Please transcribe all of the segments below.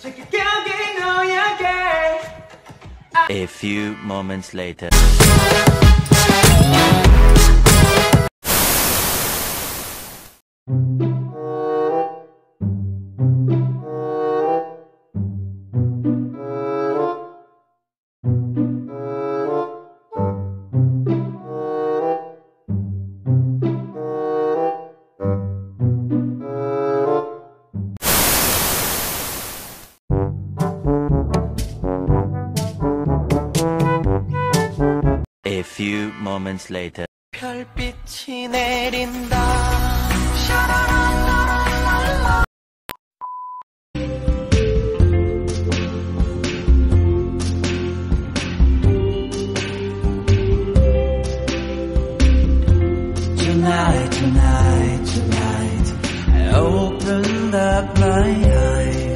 A few moments later. A few moments later. 별빛이 내린다. Tonight, tonight, tonight, I opened up my eyes.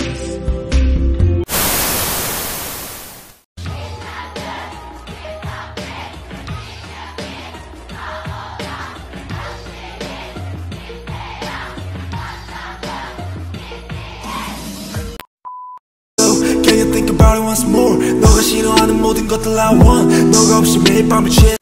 Can you think about it once more? 너가 싫어하는 모든 것들 I want. 너가 없이 매일 밤을 새.